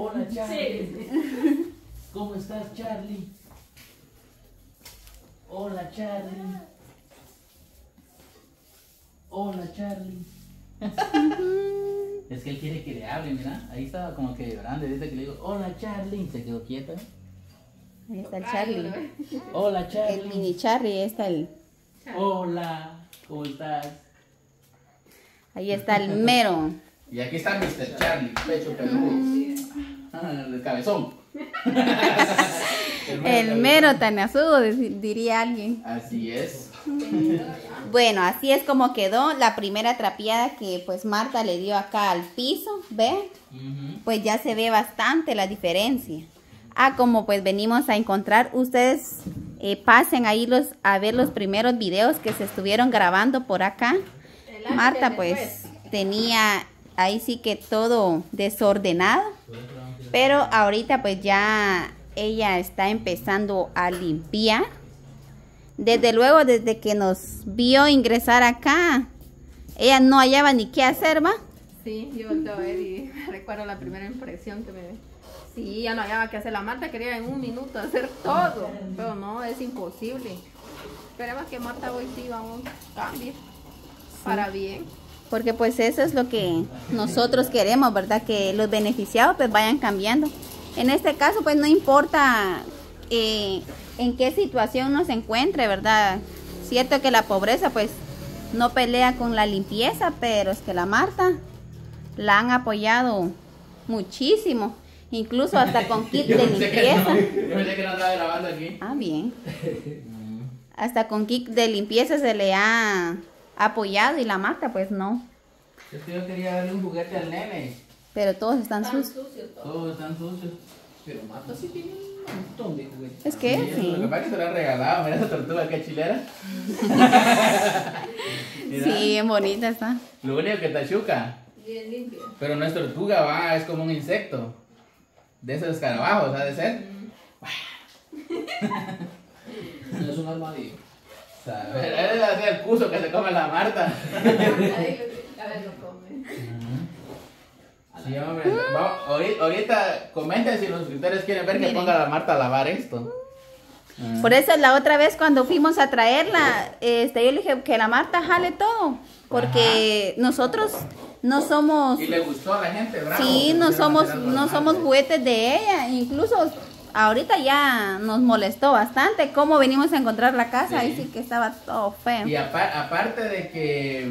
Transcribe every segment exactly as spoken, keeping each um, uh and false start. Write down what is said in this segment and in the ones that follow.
Hola, Charlie. Sí. ¿Cómo estás, Charlie? Hola, Charlie. Hola, Charlie. Es que él quiere que le hable, mira. Ahí estaba como que llorando. Dice que le digo, hola, Charlie. Se quedó quieta. Ahí está el Charlie. Hola, Charlie. El mini Charlie, ahí está el... Hola, ¿cómo estás? Ahí está el mero. Y aquí está mister Charlie, pecho peludo. Ah, el cabezón. El mero, el mero tanazudo, diría alguien. Así es. Bueno, así es como quedó la primera trapeada que pues Marta le dio acá al piso, ¿ve? Uh-huh. Pues ya se ve bastante la diferencia. Ah, como pues venimos a encontrar, ustedes eh, pasen ahí los, a ver los primeros videos que se estuvieron grabando por acá. Marta pues tenía ahí sí que todo desordenado, pero ahorita pues ya ella está empezando a limpiar. Desde luego, desde que nos vio ingresar acá, ella no hallaba ni qué hacer, ¿va? Sí, yo volteo a ver y recuerdo la primera impresión que me... Sí, ya no hallaba qué hacer. La Marta quería en un minuto hacer todo, pero no, es imposible. Esperemos que Marta hoy sí vamos a cambiar para bien. Porque pues eso es lo que nosotros queremos, ¿verdad? Que los beneficiados pues vayan cambiando. En este caso pues no importa eh, en qué situación nos encuentre, ¿verdad? Cierto que la pobreza pues no pelea con la limpieza, pero es que la Marta la han apoyado muchísimo. Incluso hasta con kit de limpieza. No, yo pensé que no estaba grabando aquí. Ah, bien. Hasta con kit de limpieza se le ha apoyado y la Marta pues no. Es que yo quería darle un juguete al nene. Pero todos están Están sucios. sucios todos. Todos están sucios. Pero Marta sí tiene un montón de juguetes. Es que sí. sí. Lo que pasa es que se lo han regalado. Mira esa tortuga que chilera. Sí, bien bonita está. Lo único que está chuca. Bien limpio. Pero no es tortuga, va, es como un insecto. De esos escarabajos, ¿ha de ser? No es un armadillo. A ver, él es así el cuso que se come la Marta. A ver, lo come. Sí, hombre. Vamos, ahorita, ahorita comenten si los suscriptores quieren ver que Miren. ponga a la Marta a lavar esto. Por eso la otra vez cuando fuimos a traerla, este, yo le dije que la Marta jale todo. Porque Ajá. nosotros no somos... Y le gustó a la gente, bravo. Sí, no somos, no somos juguetes de ella. Incluso ahorita ya nos molestó bastante cómo venimos a encontrar la casa. Sí. Ahí sí que estaba todo feo. Y apa aparte de que...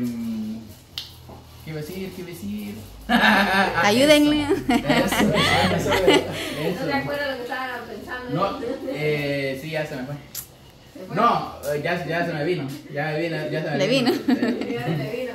¿Qué iba a decir? ¿Qué iba a decir? Ayúdenme. Eso, eso, eso, eso. ¿No te acuerdas lo que estaba pensando? No, eh, sí, ya se me fue. ¿Se fue? No, ya, ya se me vino. Ya me vino. Ya se me ¿Le vino. vino? Ya le vino.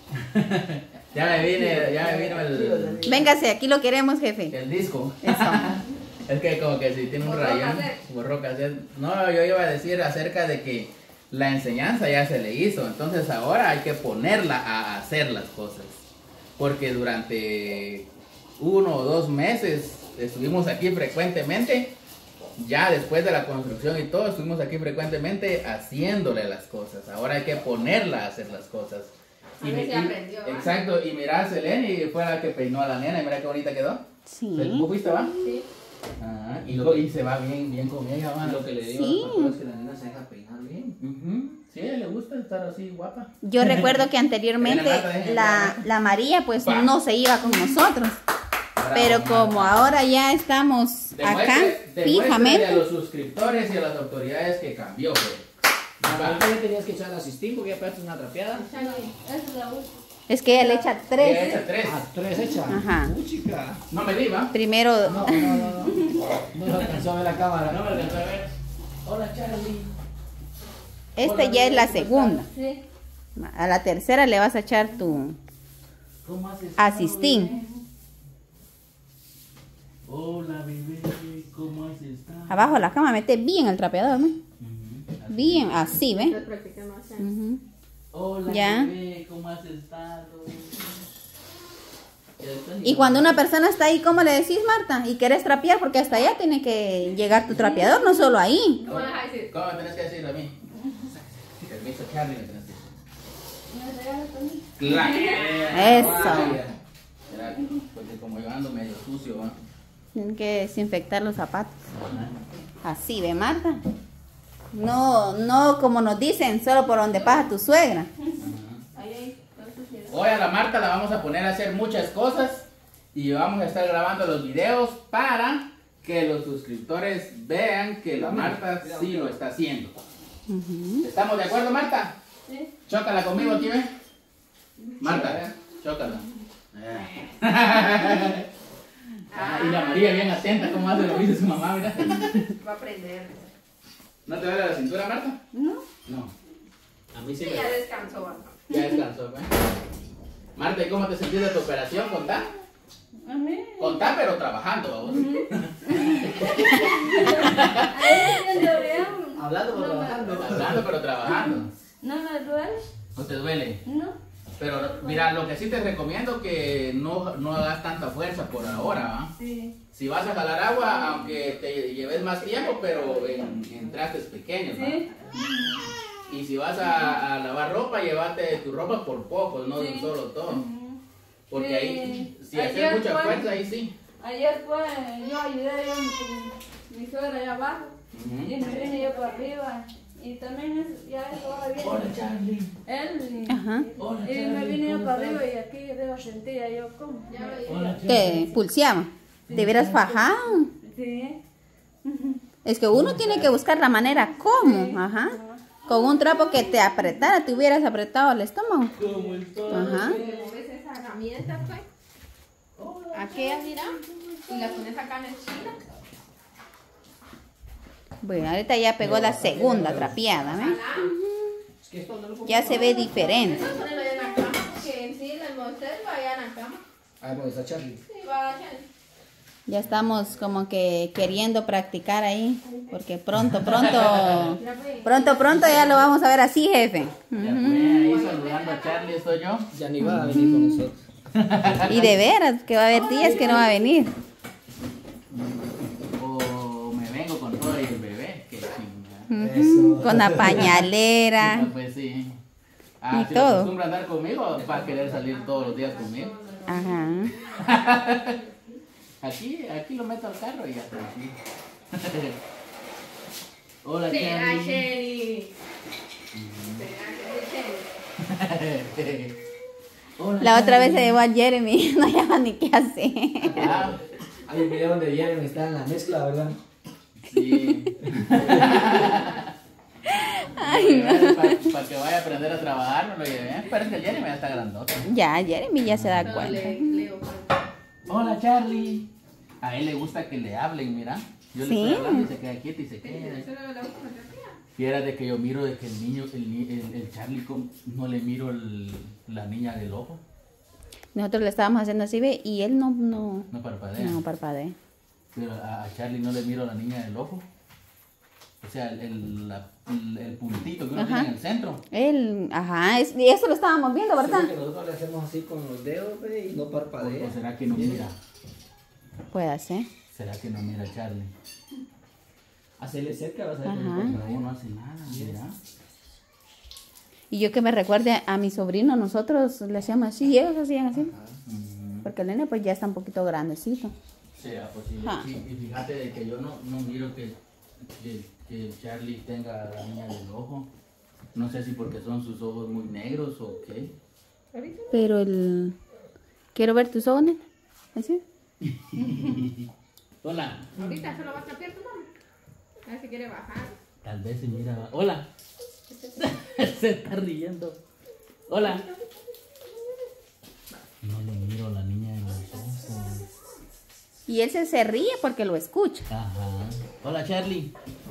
Ya me vine, ya me vino el... Véngase, aquí lo queremos, jefe. El disco. Eso. Es que como que si tiene un rayón. Borró cassette. No, yo iba a decir acerca de que la enseñanza ya se le hizo. Entonces ahora hay que ponerla a hacer las cosas. Porque durante uno o dos meses estuvimos aquí frecuentemente. Ya después de la construcción y todo, estuvimos aquí frecuentemente haciéndole las cosas. Ahora hay que ponerla a hacer las cosas. A ver si aprendió, ¿va? Exacto, y mira, Selene fue la que peinó a la nena, y mira qué bonita quedó. Sí. ¿Tú fuiste, va? Sí. Ah, y, lo, y se va bien, bien con ella, va. Lo que le digo Sí. a los papás es que la nena se deja peinar bien. Uh-huh. Sí, a ella le gusta estar así guapa. Yo recuerdo que anteriormente la, la María pues Pa. no se iba con nosotros. Bravo, pero como Marta. ahora ya estamos acá Demuestre- fijamente. demuéstrele a los suscriptores y a las autoridades que cambió, pues. ¿Por qué le tenías que echar asistir? Porque ya pegaste una trapeada. Esa es la última. Es que ella le echa Ella tres. echa tres. Ah, tres hechas. Ajá. Uh, chica. No me di, ¿va? Primero, No, no, no, no. No se alcanzó a ver la cámara. No me alcanzó a ver. Hola, Charlie. esta Hola, ya es la bebé, ¿cómo segunda. Sí. A la tercera le vas a echar tu ¿Cómo has estado, asistín. bebé? Hola, bebé. ¿Cómo has estado? Abajo de la cama mete bien el trapeador, ¿no? Ujú, así. Bien, así, Estoy ¿ve? practicando así. Ujú. Hola, Ya. bebé. ¿Cómo has estado? Y cuando una persona está ahí, ¿cómo le decís, Marta? Y querés trapear, porque hasta allá tiene que llegar tu trapeador, no solo ahí. ¿Cómo vas a decir? ¿Cómo me tenés que decir a mí? Permiso, Charlie, me tenés que decir. Claro. Eso. Mira, porque como yo ando medio sucio, ¿va? Tienen que desinfectar los zapatos. Así, ¿ve, Marta? No, no como nos dicen, solo por donde pasa tu suegra. Hoy a la Marta la vamos a poner a hacer muchas cosas y vamos a estar grabando los videos para que los suscriptores vean que la Marta sí lo está haciendo. Uh-huh. ¿Estamos de acuerdo, Marta? Sí. Chócala conmigo aquí, ¿ve? Marta, chócala. Ah, y la María bien atenta, como hace lo que dice su mamá, mira. Va a aprender. ¿No te duele la cintura, Marta? No. No. A mí sí, sí me... ya descansó, ¿verdad? Ya descansó, ¿eh? Marta, ¿y cómo te sentís de tu operación? ¿Contá? A mí. Contá, pero trabajando, vamos. Uh-huh. Hablando pero no, trabajando. Hablando, pero trabajando. No me duele. ¿No te duele? No. Pero mira, lo que sí te recomiendo que no, no hagas tanta fuerza por ahora, ¿va? Sí. Si vas a jalar agua, aunque te lleves más tiempo, pero en, en trastes pequeños, ¿va? Sí. Y si vas a, a lavar ropa, llévate tu ropa por poco, no Sí. solo todo. Uh-huh. Porque Sí. ahí, si Ayer haces mucha fue- fuerza, ahí sí. Ayer pues yo ayudé a mi suegra allá abajo. Ujú. Y me vine yo para arriba. Y también es, ya eso va bien. Hola, Charlie. Él. Ajá. Hola, Y Charlie. me vine yo ¿cómo para estás? arriba y aquí yo sentía yo como. Ya veía. Hola, Te Charlie. pulseaba. Te hubieras fajado. Sí. Es que uno tiene que buscar la manera cómo. Ajá. Con un trapo que te apretara, te hubieras apretado el estómago. ¿Cómo estás? Ajá. Mueves esa herramienta, pues. Aquella, mira. Y la pones acá en el chile. Bueno, ahorita ya pegó la segunda trapeada, ¿ves? Es que esto no lo puedo- Ya se ve diferente. Eso ponerlo allá en la cama, porque en sí el monster va allá en la cama. Ah, bueno, está Charlie. Sí, va allá. Ya estamos como que queriendo practicar ahí, porque pronto, pronto, pronto, pronto ya lo vamos a ver así, jefe. Ya fue ahí saludando a Charlie, soy yo. Ya ni va a venir con nosotros. Y de veras, que va a haber días que no va a venir. O me vengo con todo y el bebé, que chingada. Ujú, con la pañalera. Ah, pues sí. Ah, Y si todo. lo acostumbra a andar conmigo, va a querer salir todos los días conmigo. Ajá. Aquí, aquí lo meto al carro y ya tranquilo. Hola, Será Charlie. Jenny. Será Jenny. Hola, La otra vez se Charlie. llevó a Jeremy, no lleva ni qué hacer. Ah, Hay un video donde Jeremy está en la mezcla, ¿verdad? sí. Para que vaya a aprender a trabajar, me lo llevé. Pero es que el Jeremy ya está grandote. Ya, Jeremy ya se da cuenta. Le- Leo. Hola, Charlie. A él le gusta que le hablen, mira. Yo Sí. le estoy hablando y se queda quieto y se queda. Eso era la fotografía. Fiera de que yo miro de que el niño, el, ni- el, el Charlie, com- no le miro el- la niña del ojo. Nosotros le estábamos haciendo así, ve, y él no, no, No parpadea. no parpadea. Pero a, a Charlie no le miro la niña del ojo. O sea, el, el, la- el- el puntito que uno Ajá. tiene en el centro. Él, ajá, es- y eso lo estábamos viendo, Sí, ¿verdad? que nosotros le hacemos así con los dedos, ve, y no ¿O, parpadea. o será que no mira? Puede ser. ¿Será que no mira a Charlie? Hacerle cerca, vas a ver. Ajá. cómo Pero parpadea. uno no hace nada, mira. Y yo que me recuerde a mi sobrino, nosotros le hacíamos así, y ellos hacían así. Mm, Porque el nene pues ya está un poquito grandecito. será posible. Ah. Y, y fíjate de que yo no, no miro que, que, que Charlie tenga la niña del ojo. No sé si porque son sus ojos muy negros o qué. Pero el... Quiero ver tus ojos, nene. ¿Así? Hola. Ahorita se lo va a trapear tu mamá. A ver si quiere bajar. Tal vez se mira. Hola. Se está riendo. Hola. No le miro a la niña de los ojos. Y él se, se ríe porque lo escucha. Ajá. Hola, Charlie.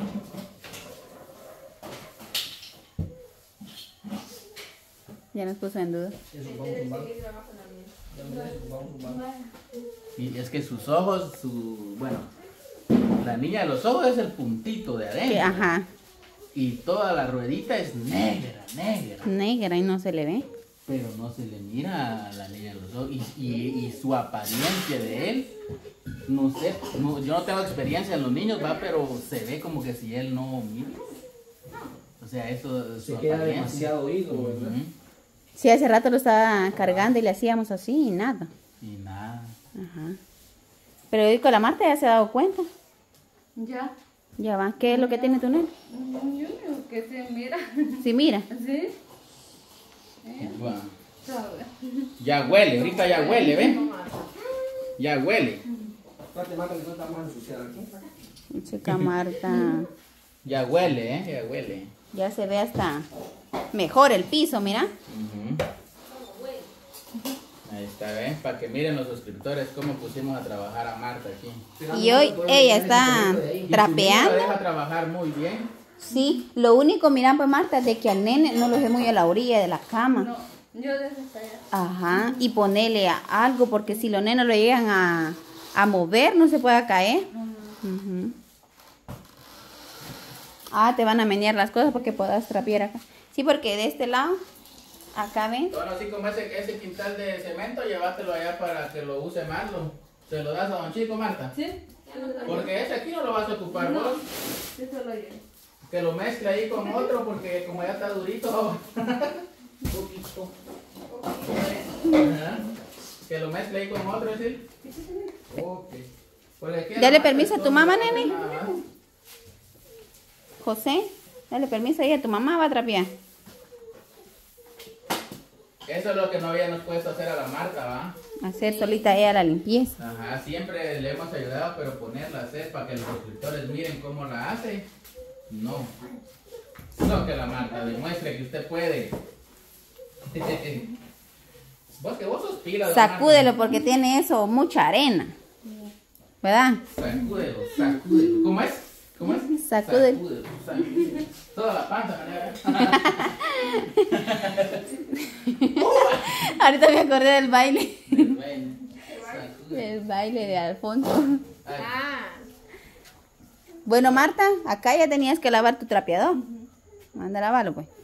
Ya nos puso en duda. Eso, vamos a tumbar. Vamos a tumbar. Y es que sus ojos, su. Bueno, la niña de los ojos es el puntito de Que, adentro. ajá, Y toda la ruedita es negra, negra. negra y no se le ve. Pero no se le mira a la niña de los ojos. Y, y, y su apariencia de él, no sé, no- yo no tengo experiencia en los niños, va, pero se ve como que si él no mira. O sea, eso es Se su queda apariencia. demasiado oído, ¿verdad? Ujú. Sí, hace rato lo estaba cargando y le hacíamos así y nada. Y nada. Ajá. Pero hoy con la Marta ya se ha dado cuenta. Ya. Ya va. ¿Qué es lo que tiene tu nene? Yo digo que se mira. Sí, mira. ¿Sí? Va. Sabe. Ya huele, ahorita ya huele, ¿ves? Ya huele. Espérate, Marta, que no estamos a ensuciar aquí. Chica Marta. Ya huele, ¿eh? Ya huele. Ya se ve hasta mejor el piso, mira. Ujú. Ahí está, ¿ven? Para que miren los suscriptores cómo pusimos a trabajar a Marta aquí. Y hoy ella está Y su niño la trapeando. deja trabajar muy bien. Sí, lo único, mira, pues Marta, de que al nene no lo dejé muy a la orilla de la cama. No, yo desde hasta allá. Ajá, y ponerle a- algo, porque si los nenes lo llegan a, a mover, no se pueda caer. Ujú. Ah, te van a menear las cosas porque puedas trapear acá. Sí, porque de este lado, acá ven. Bueno, así como ese, ese quintal de cemento, llévatelo allá para que lo use más. Lo, se lo das a don Chico, Marta. ¿Sí? Porque ese aquí no lo vas a ocupar vos. Eso lo llevo. Que lo mezcle ahí con otro, porque como ya está durito. Un poquito. Ajá. Que lo mezcle ahí con otro, ¿sí? Ok. Pues le queda Dale más permiso a tu todo, mamá, no hace nene. nada. José, dale permiso ahí a tu mamá, va a trapear. Eso es lo que no habíamos puesto a hacer a la Marta, ¿va? Hacer solita ella la limpieza. Ajá, siempre le hemos ayudado, pero ponerla a hacer para que los suscriptores miren cómo la hace, no. No, que la Marta demuestre que usted puede. Vos que vos sos pila de la Sacúdelo Marta. porque tiene eso, mucha arena. ¿Verdad? Sacúdelo, sacúdelo. ¿Cómo es? ¿Cómo es? Sacúdelo. Sacúdelo, sacúdelo. Toda la panza, manera. Ahorita me acordé del baile. Bueno, sacúdelo. El baile de Alfonso. Ay, Ah, Bueno, Marta, acá ya tenías que lavar tu trapeador. Manda a lavarlo, pues.